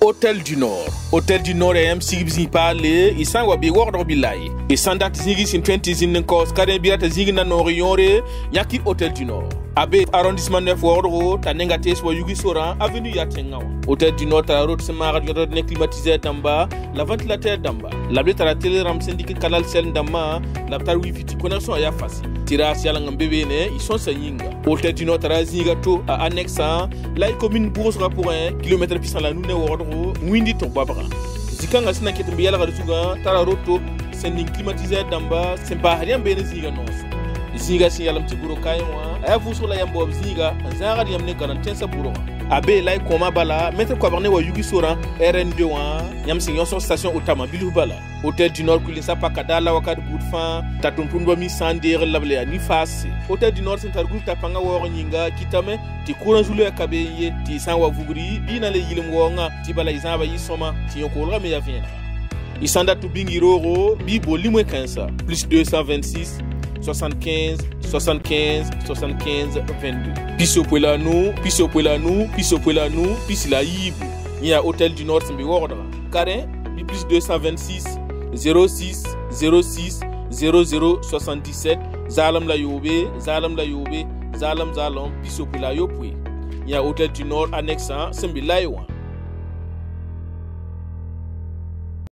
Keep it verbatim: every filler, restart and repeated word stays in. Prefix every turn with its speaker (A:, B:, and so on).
A: Hôtel du Nord. Hôtel du Nord est un sigibzi parle, et sans wabi wordre bilai. Et sans date zigi sin twenty zin nkos, karen birata zigi na noriore, yaki Hôtel du Nord. Abe arrondissement neuf wordro, ta nengate swa yugi soran, avenue Yatengawa. Hôtel du Nord, ta route se marade, yodor ne climatisé d'amba, la ventilateur d'amba. La blé ta la télé ram syndicat canal sel d'amba, la tar wifi ti connexion ya facile. Tira si alangam bébé ne, ils sont sayinga. Hôtel du Nord, ta zinga to à annexe, la commune bourse pour un kilomètre puissant la noune wordro, windi ton babra. Zikanga sina ketumbi yala garusuga, tara roto, sending climatisé d'amba, c'est pas rien béné ziga non. Ziga si yalam ti buro kaywa aya fuso la yambo ziga zanga di yamne garantie sa buro abe lay koma bala mettre ko barne wa yugi sora R N deux wa yam si yon station otama bilu bala Hôtel du Nord kulin sa pakadala wakad boudfan tatuntundo mi sandere lable ni face Hôtel du Nord sentar groupe tapanga wo nyinga kitame ti courant julu kabeye ti sanwa vugri bina le yilim wonga ti bala izaba yisoma ti yokolra me ya viendra isanda tu bingiroro bi bolimwe quinze plus deux cent vingt-six soixante-quinze, soixante-quinze, soixante-quinze, vingt-deux. Piso Puelano, Piso Puelano, Piso Puelano, Piso la Yibu. Il y a Hôtel du Nord, c'est mi ordre. Carré, plus deux cent vingt-six, zéro six, zéro six, zéro zéro, soixante-dix-sept, Zalam la Yobe, Zalam la Yobe, Zalam Zalam, Piso Puelayo. Il y a Hôtel du Nord, annexe, c'est mi Laïwa.